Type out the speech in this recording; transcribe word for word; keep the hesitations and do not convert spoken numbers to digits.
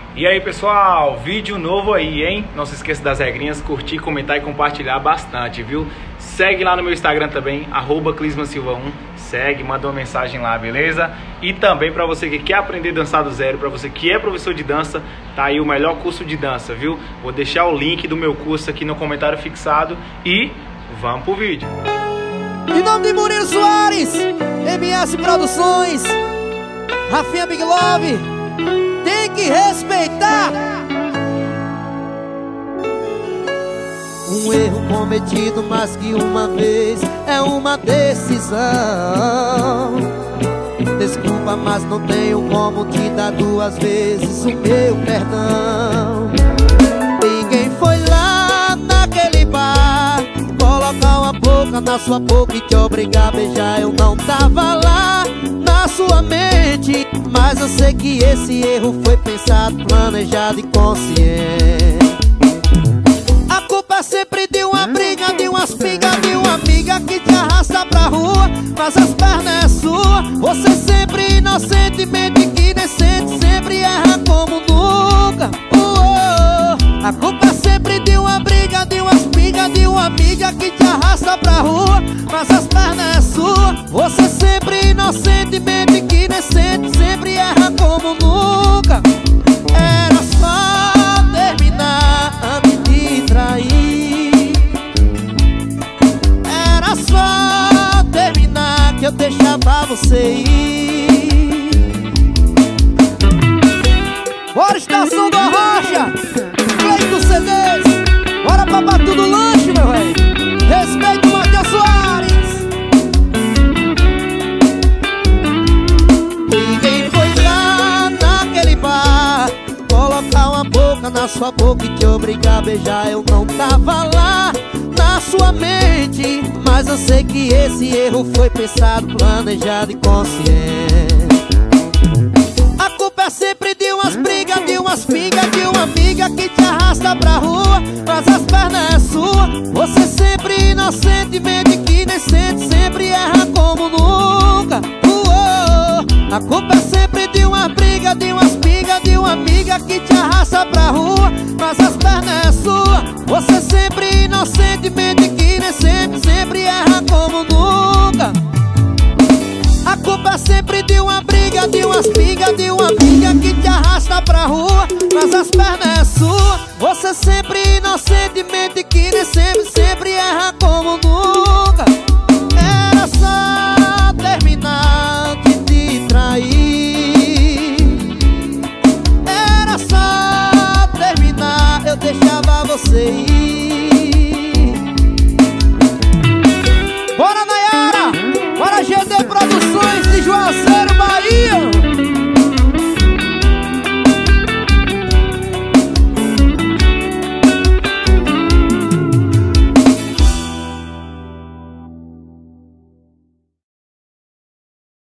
E aí pessoal, vídeo novo aí, hein? Não se esqueça das regrinhas, curtir, comentar e compartilhar bastante, viu? Segue lá no meu Instagram também, arroba Clisman Silva um. Segue, manda uma mensagem lá, beleza? E também pra você que quer aprender a dançar do zero, pra você que é professor de dança, tá aí o melhor curso de dança, viu? Vou deixar o link do meu curso aqui no comentário fixado e vamos pro vídeo. Em nome de Murilo Soares, M S Produções, Rafinha Big Love, tem que respeitar. Um erro cometido mais que uma vez é uma decisão. Desculpa, mas não tenho como te dar duas vezes o meu perdão. Ninguém foi lá naquele bar colocar uma boca na sua boca e te obrigar a beijar. Eu não tava lá na sua mente, mas eu sei que esse erro foi pensado, planejado e consciente. A culpa é sempre de uma briga, de umas pingas, de uma amiga que te arrasta pra rua, mas as pernas é sua. Você sempre inocentemente que decente, sempre erra como nunca. uh, A culpa é sempre de uma briga, de umas pingas, de uma amiga que te arrasta pra rua, mas as pernas é sua. Você sempre inocentemente que decente, sempre erra como nunca. Era só terminar antes de trair. Era só terminar que eu deixava você ir. Bora, Estação da Rocha, play do C Ds. Bora pra Batu do Lanche, meu rei. Respeito o Matheus Soares. Ninguém foi lá naquele bar colocar uma boca na sua boca e te obrigar a beijar. Eu não tava lá na sua mente, mas eu sei que esse erro foi pensado, planejado e consciente. A culpa é sempre de umas brigas, de umas pingas, de uma amiga que te arrasta pra rua, mas as pernas é sua. Você sempre inocentemente que decente, sempre erra como nunca. uh, A culpa é sempre de uma briga, de umas pingas, de uma amiga que te arrasta pra rua, mas as pernas é sua. Você sempre inocentemente que decente, sempre erra como nunca. A culpa é sempre de uma briga, de umas pingas, de uma amiga que te arrasta pra rua, mas as pernas é sua. Você sempre inocentemente que decente, sempre erra como nunca. Era só terminar antes de trair. Era só terminar, eu deixava você ir.